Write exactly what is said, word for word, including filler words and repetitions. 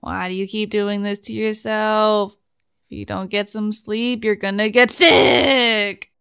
Why do you keep doing this to yourself? If you don't get some sleep, you're gonna get sick!